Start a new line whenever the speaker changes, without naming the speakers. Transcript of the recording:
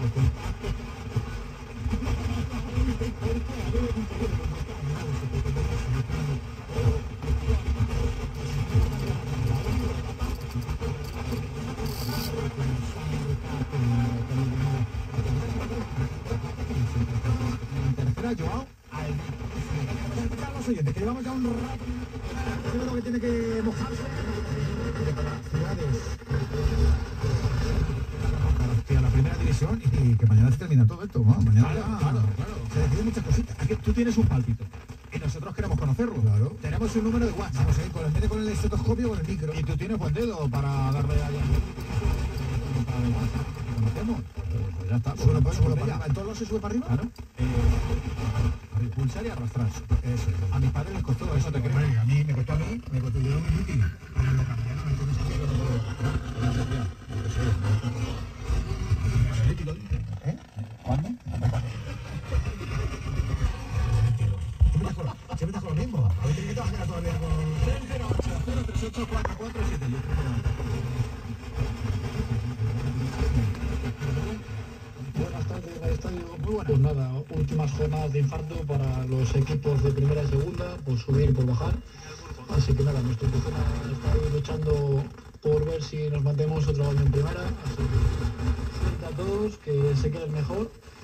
Tercera, Joao. Los oyentes, que llevamos ya un rato. Primero que tiene que mojarse. Hostia, la primera división y que mañana se termina todo esto, ¿no? Mañana
Claro.
se deciden muchas cositas. Aquí tú tienes un pálpito y nosotros queremos conocerlo. Claro. Tenemos un número de WhatsApp. Vamos a ir con el estetoscopio o con el micro.
Y tú tienes buen dedo para darle ahí.
¿Conocemos?
Pues ya está.
Sube para arriba. ¿En todos los se sube para arriba?
Claro. Pulsar y arrastrar.
Eso.
A mis padres les costó, eso te creo.
Bueno, a mí me costó yo muy útil.
¿Cuándo?
Siempre estás con lo mismo. A ver, ¿qué te vas a quedar todavía con...?
308 447.
Buenas tardes, Radio Estadio. Muy buenas. Pues nada, últimas jornadas de infarto para los equipos de primera y segunda, por subir y por bajar. Así que nada, nuestro Pucena está ahí luchando por ver si nos mantenemos otro año en primera. Así que suerte a todos, que se queden mejor